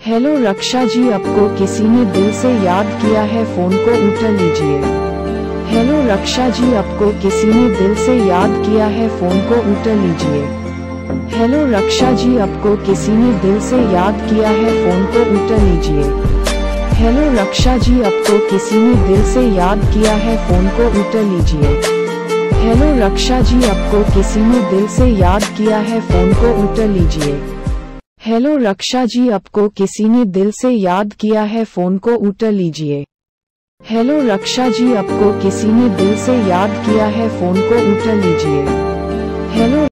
Hello रक्षा जी, आपको किसी ने दिल से याद किया है, फोन को उठा लीजिए। हेलो रक्षा जी, आपको किसी ने दिल से याद किया है, फोन को उठा लीजिए। हेलो रक्षा जी, आपको किसी ने दिल से याद किया है, फोन को उठा लीजिए। हेलो रक्षा जी, आपको किसी ने दिल से याद किया है, फोन को उठा लीजिए। हेलो रक्षा जी, आपको किसी ने दिल से याद किया है, फोन को उठा लीजिए। हेलो रक्षा जी, आपको किसी ने दिल से याद किया है, फोन को उठा लीजिए। हेलो रक्षा जी, आपको किसी ने दिल से याद किया है, फोन को उठा लीजिए। हेलो